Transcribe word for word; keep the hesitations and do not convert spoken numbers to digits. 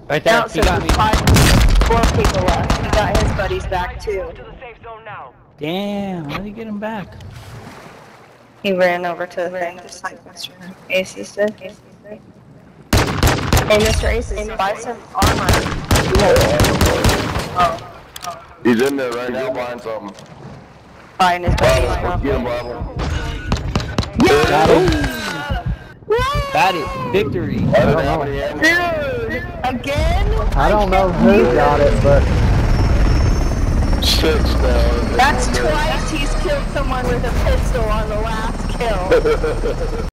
Right there, Now, he so got me. five, four people left. He got his buddies back too. Damn, how did he get him back? He ran over to the thing just like Mister Aces did. Hey, Mister Aces, buy some armor. Oh. He's in there right now buying something. Buying his buddies. Let's get him, Bravo. Got him. Got it. Victory. I don't know. Dude, again? I don't know who got it, but Six now. That's twice he's killed someone with a pistol on the last kill.